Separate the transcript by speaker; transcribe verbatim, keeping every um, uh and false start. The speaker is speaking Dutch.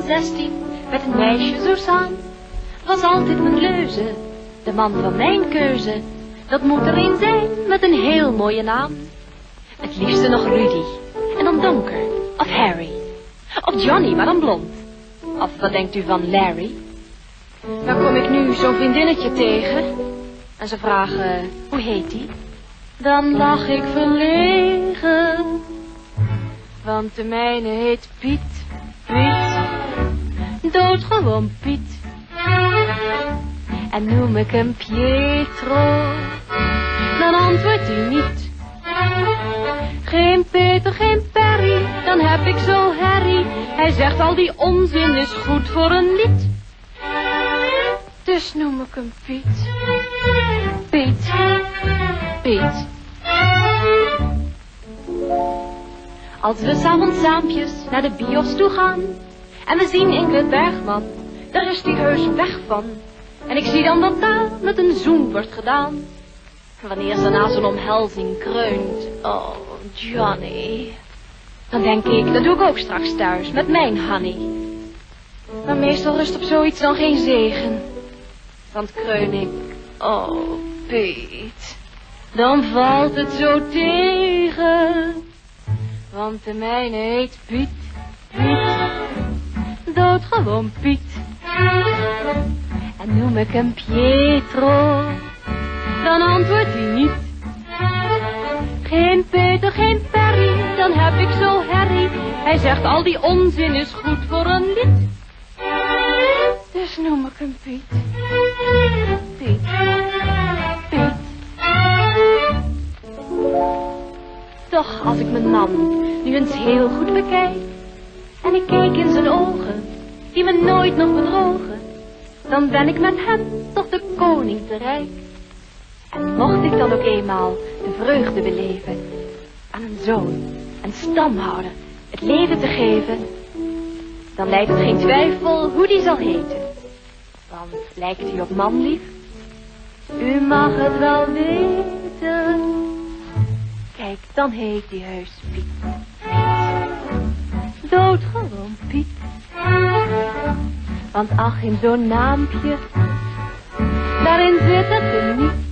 Speaker 1: zestien met een meisje zo saam. Was altijd mijn leuze, de man van mijn keuze. Dat moet er een zijn met een heel mooie naam. Het liefste nog Rudy, en dan donker, of Harry. Of Johnny, maar dan blond. Of wat denkt u van Larry? Dan kom ik nu zo'n vriendinnetje tegen. En ze vragen, hoe heet die? Dan lach ik verlegen. Want de mijne heet Piet, Piet. Doodgewoon Piet. En noem ik hem Pietro, dan antwoordt hij niet. Geen Peter, geen Perry, dan heb ik zo herrie. Hij zegt al die onzin is goed voor een lied. Dus noem ik hem Piet, Piet, Piet. Als we 's avonds saampjes naar de bios toe gaan en we zien Ingrid Bergman, daar is die heus weg van. En ik zie dan dat daar met een zoen wordt gedaan. Wanneer ze na zo'n omhelzing kreunt, oh Johnny, dan denk ik, dat doe ik ook straks thuis met mijn honey. Maar meestal rust op zoiets dan geen zegen. Want kreun ik, oh Piet, dan valt het zo tegen. Want de mijne heet Piet, Piet, doodgewoon Piet. En noem ik hem Pietro, dan antwoordt hij niet. Geen Peter, geen Perry, dan heb ik zo herrie. Hij zegt al die onzin is goed voor een lied. Dus noem ik hem Piet, Piet, Piet. Toch als ik mijn man nu eens heel goed bekijk en ik kijk in zijn ogen, die me nooit nog bedrogen, dan ben ik met hem toch de koning te rijk. En mocht ik dan ook eenmaal de vreugde beleven aan een zoon, een stamhouder, het leven te geven, dan lijkt het geen twijfel hoe die zal heten. Want lijkt hij op manlief? U mag het wel weten. Kijk, dan heet hij heus Piet. Doodgewoon Piet. Want ach, in zo'n naampje, daarin zit het er niet.